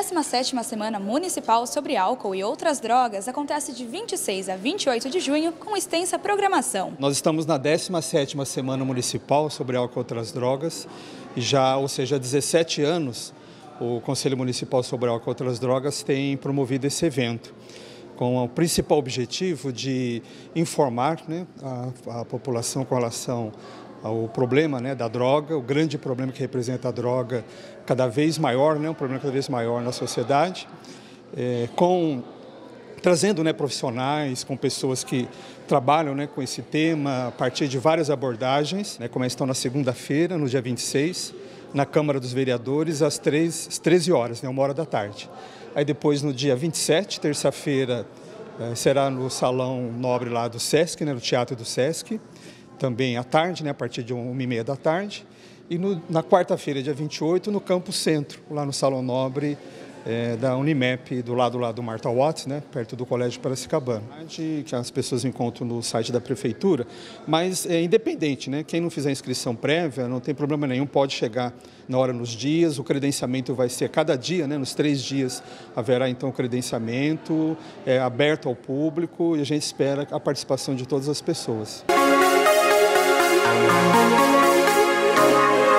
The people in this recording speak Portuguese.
17ª Semana Municipal sobre Álcool e Outras Drogas acontece de 26 a 28 de junho com extensa programação. Nós estamos na 17ª Semana Municipal sobre Álcool e Outras Drogas e ou seja, há 17 anos o Conselho Municipal sobre Álcool e Outras Drogas tem promovido esse evento, com o principal objetivo de informar, a população com relação ao problema, da droga, o grande problema que representa a droga cada vez maior, um problema cada vez maior na sociedade, trazendo profissionais, com pessoas que trabalham com esse tema a partir de várias abordagens, começam na segunda-feira, no dia 26, na Câmara dos Vereadores, às 13 horas, 1h da tarde. Aí depois, no dia 27, terça-feira, será no Salão Nobre lá do Sesc, no Teatro do Sesc, também à tarde, a partir de 1h30 da tarde. E na quarta-feira, dia 28, no Campo Centro, lá no Salão Nobre da Unimep, do lado lá do Marta Watts, perto do Colégio Piracicabana. Que as pessoas encontram no site da Prefeitura, mas é independente, quem não fizer inscrição prévia, não tem problema nenhum, pode chegar na hora nos dias, o credenciamento vai ser cada dia, nos 3 dias haverá então o credenciamento, aberto ao público e a gente espera a participação de todas as pessoas.